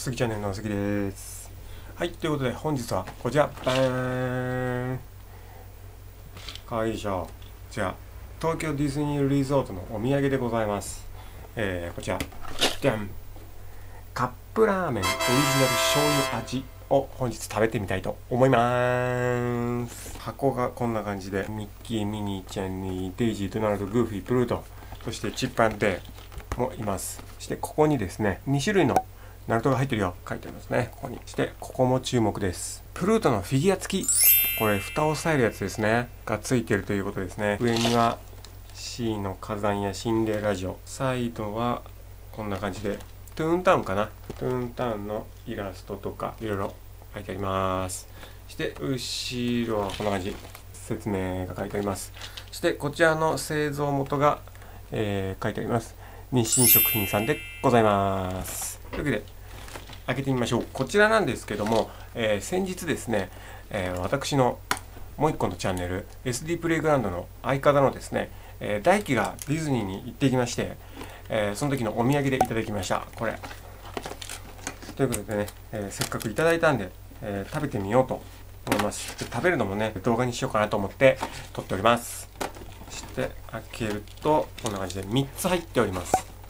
杉チャンネルの杉です。はい、ということで本日はこちら、バーン、かわいいでしょ。じゃあ東京ディズニーリゾートのお土産でございます。こちらじゃん、カップラーメンオリジナル醤油味を本日食べてみたいと思います。箱がこんな感じで、ミッキー、ミニーちゃんにデイジー、ドナルド、グーフィー、プルート、そしてチップ&デーもいます。そしてここにですね、2種類のナルトが入ってるよ書いてありますね。ここにしてここも注目です。プルートのフィギュア付き、これ蓋を押さえるやつですねが付いてるということですね。上には C の火山や心霊ラジオ、サイドはこんな感じでトゥーンタウンかな、トゥーンタウンのイラストとかいろいろ書いてあります。そして後ろはこんな感じ、説明が書いてあります。そしてこちらの製造元が、書いてあります。日清食品さんでございます。というわけで開けてみましょう。こちらなんですけども、先日ですね、私のもう一個のチャンネル SD プレイグラウンドの相方のですね、大輝がディズニーに行ってきまして、その時のお土産でいただきました。これということでね、せっかくいただいたんで、食べてみようと思います。で食べるのもね動画にしようかなと思って撮っております。そして開けるとこんな感じで3つ入っております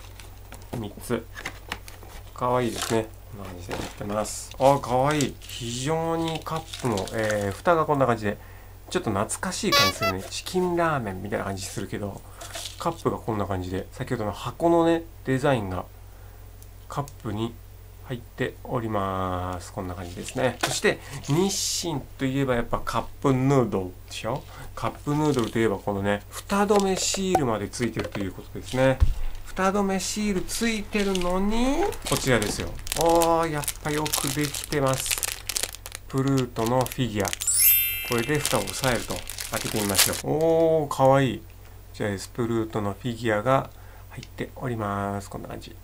。3つかわいいですね。こんな感じで入ってます。あ、かわいい。非常にカップの、蓋がこんな感じでちょっと懐かしい感じするね。チキンラーメンみたいな感じするけど、カップがこんな感じで、先ほどの箱のねデザインがカップに入っております。こんな感じですね。そして日清といえばやっぱカップヌードルでしょ。カップヌードルといえばこのね蓋止めシールまでついてるということですね。蓋止めシールついてるのにこちらですよ。やっぱよくできてます。プルートのフィギュア、これで蓋を押さえると。開けてみましょう。かわいい。こちらです。プルートのフィギュアが入っております。こんな感じ。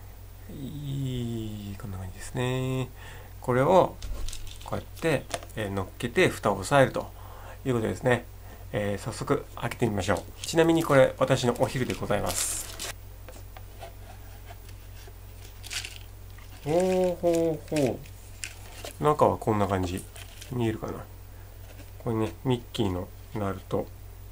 こんな感じですね。これをこうやって、乗っけて蓋を押さえるということですね。早速開けてみましょう。ちなみにこれ私のお昼でございます。中はこんな感じ。見えるかな。これね、ミッキーのナルト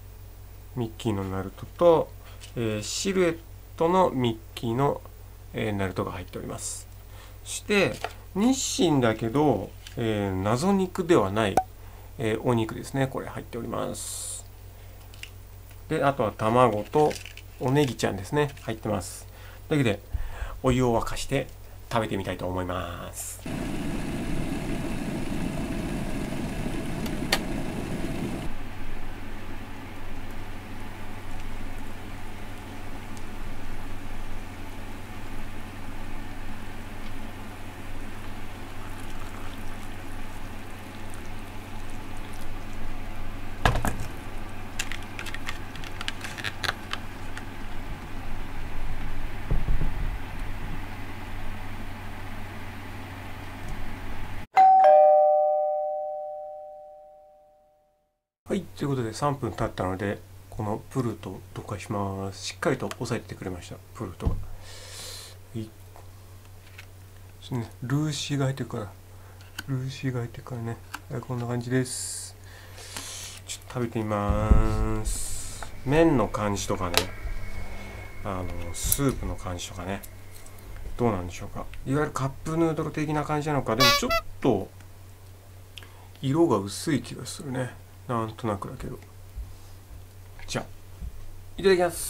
と、シルエットのミッキーの、ナルトが入っております。そして日清だけど、謎肉ではない、お肉ですね。これ入っております。で、あとは卵とおネギちゃんですね、入ってます。というわけでお湯を沸かして食べてみたいと思います。はい、ということで3分経ったので、このプルートを溶かします。しっかりと押さえてくれました、プルートが。ルーシーが入ってるからね。こんな感じです。ちょっと食べてみます。麺の感じとかね、スープの感じとかね、どうなんでしょうか。いわゆるカップヌードル的な感じなのか。でもちょっと色が薄い気がするね、なんとなくだけど。じゃあいただきます。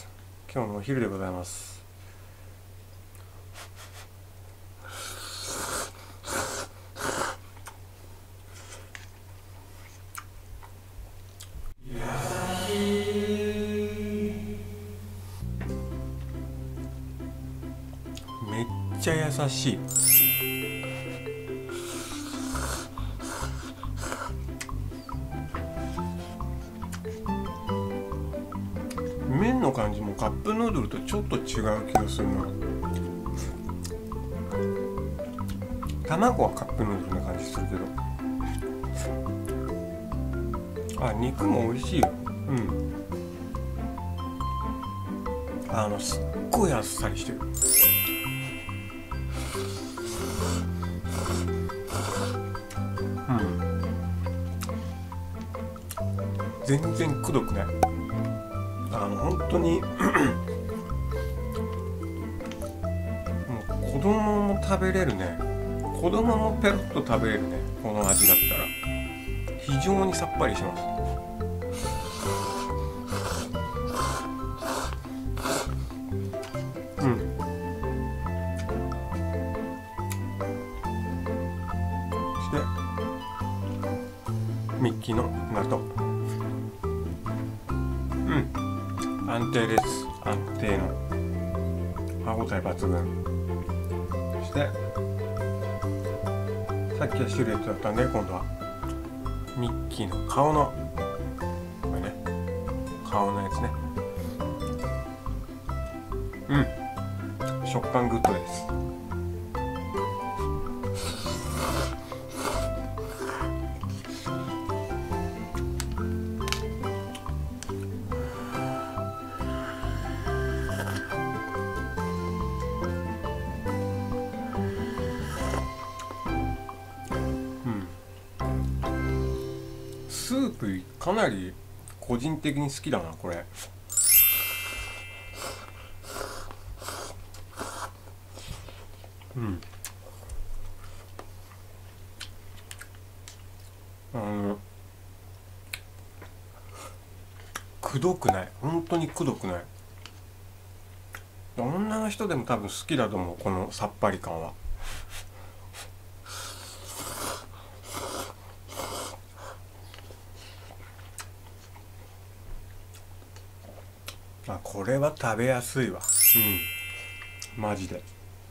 今日のお昼でございます。めっちゃ優しい。麺の感じもカップヌードルとちょっと違う気がするな。卵はカップヌードルな感じするけど、肉も美味しいよ。すっごいあっさりしてる。 全然くどくない。本当にもう子供も食べれるね。子供もペロッと食べれるね、この味だったら。非常にさっぱりします。そしてミッキーの納豆。安定です。安定の歯ごたえ抜群。そしてさっきはシルエットだったんで、今度はミッキーの顔のこれね、顔のやつね。食感グッドです。スープかなり個人的に好きだな、これ。くどくない。本当にくどくない。女の人でも多分好きだと思う、このさっぱり感は。これは食べやすいわ。マジで。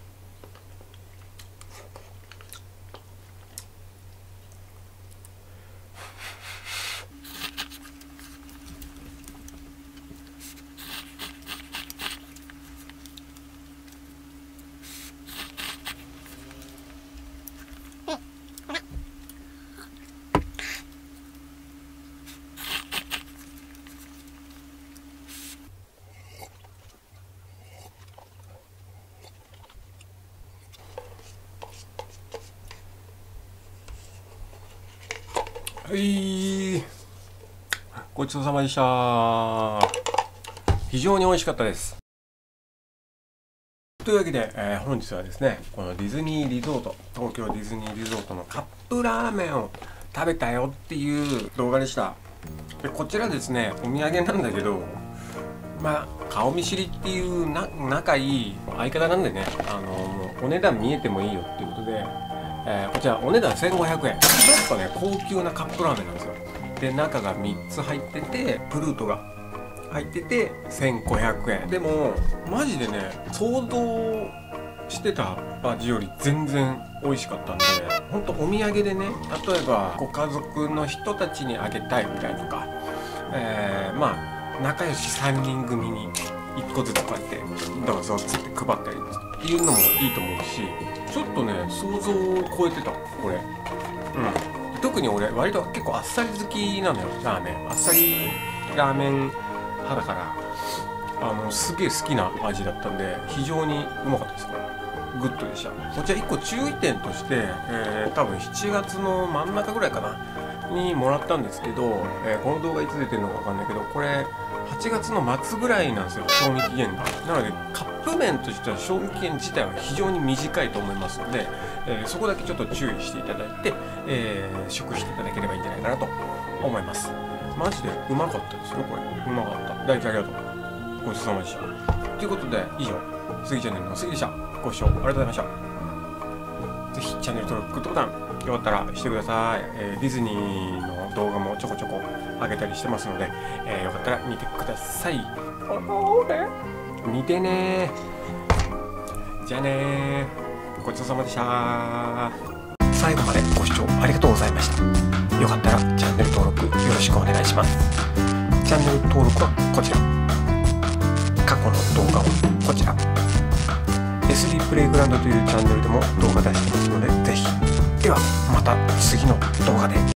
はい、ごちそうさまでした。非常に美味しかったです。というわけで、本日はですね、このディズニーリゾート、東京ディズニーリゾートのカップラーメンを食べたよっていう動画でした。でこちらですね、お土産なんだけど、顔見知りっていう仲いい相方なんでね、もうお値段見えてもいいよっていうことで、こちらお値段1500円。ちょっとね高級なカップラーメンなんですよ。で中が3つ入ってて、プルートが入ってて1500円。でもマジでね、想像してた味より全然美味しかったんで、ほんとお土産でね、例えばご家族の人たちにあげたいみたいとか、仲良し3人組に1個ずつこうやってどうぞっつって配ったりっていうのもいいと思うし、ちょっとね想像を超えてたこれ。特に俺割と結構あっさり好きなのよ、ラーメン。あっさりラーメン派だから、すげえ好きな味だったんで、非常にうまかったです。これグッドでした。こちら1個注意点として、多分7月の真ん中ぐらいかなにもらったんですけど、この動画いつ出てるのかわかんないけど、これ8月の末ぐらいなんですよ、賞味期限が。なのでカップ麺としては賞味期限自体は非常に短いと思いますので、そこだけちょっと注意していただいて、食していただければいいんじゃないかなと思います。マジでうまかったですよ、これ。うまかった。大輝ありがとう。ごちそうさまでした。ということで、以上、スギチャンネルのスギでした。ご視聴ありがとうございました。ぜひチャンネル登録、グッドボタン、よかったらしてください。ディズニーの動画もちょこちょこ上げたりしてますので、よかったら見てください。見てねー。じゃあねー。ごちそうさまでしたー。最後までご視聴ありがとうございました。よかったらチャンネル登録よろしくお願いします。チャンネル登録はこちら。過去の動画はこちら。SD プレイグラウンドというチャンネルでも動画出してますので、ぜひ。ではまた次の動画で。